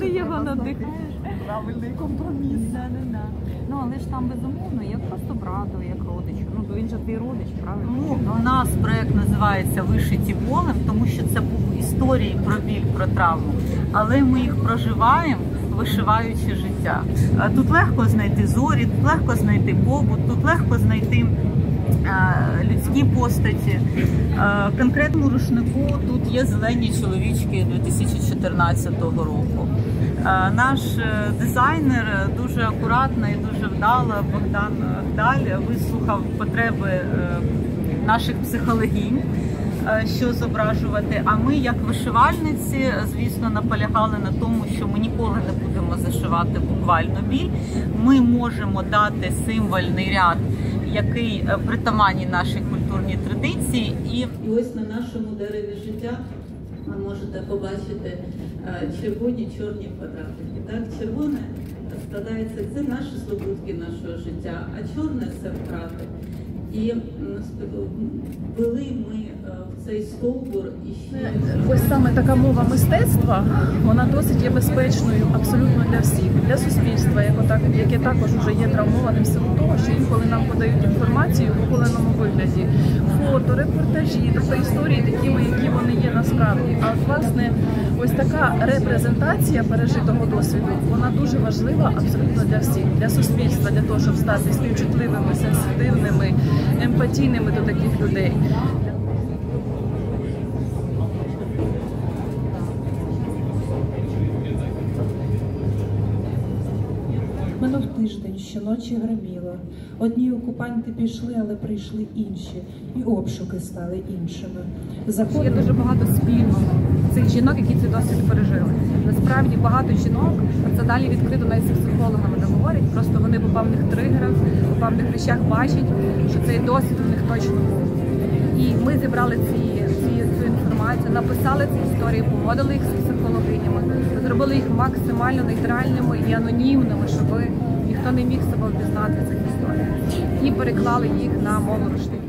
ти його надихаєш. Правильний компроміс. Ну, але ж там безумовно, як просто брату, як родичу. Ну, то він же твій родич, правильно? Ну, у нас проєкт називається «Вишиті болем», тому що це був історії про біль, про травму. Але ми їх проживаємо, вишиваючи життя. Тут легко знайти зорі, тут легко знайти побут, тут легко знайти людські постаті. В конкретному рушнику тут є зелені чоловічки 2014 року. Наш дизайнер дуже акуратно і дуже вдало, Богдан Гдаль, вислухав потреби наших психологинь, що зображувати. А ми, як вишивальниці, звісно, наполягали на тому, що ми ніколи не будемо зашивати буквально біль. Ми можемо дати символьний ряд, який притаманний нашій культурній традиції. І ось на нашому дереві життя ви можете побачити червоні, чорні квадратики. Так, червоне складається, це наші здобутки нашого життя, а чорне – це втрати. І ввели ми в цей стовбур і ще... Ось саме така мова мистецтва, вона досить є безпечною абсолютно для всіх, для суспільства, яке також вже є травмованим в силу того, що інколи нам подають інформацію в оголеному вигляді. Фото, репортажі, тобто історії такими, які вони є насправді. А власне, ось така репрезентація пережитого досвіду, вона дуже важлива абсолютно для всіх, для суспільства, для того, щоб стати співчутливими, сенситивними, емпатійними до таких людей. Минув тиждень, щоночі гриміло. Одні окупанти пішли, але прийшли інші. І обшуки стали іншими. Є дуже багато спільного цих жінок, які цей досвід пережили. Насправді багато жінок, це далі відкрито навіть з психологами не говорять, просто вони по певних тригерах, по певних речах бачать, що цей досвід у них точно був. І ми зібрали цю інформацію, написали ці історії, погодили їх з психологинями, зробили їх максимально нейтральними і анонімними, щоб ніхто не міг себе впізнати в цих історіях. І переклали їх на мову рушників.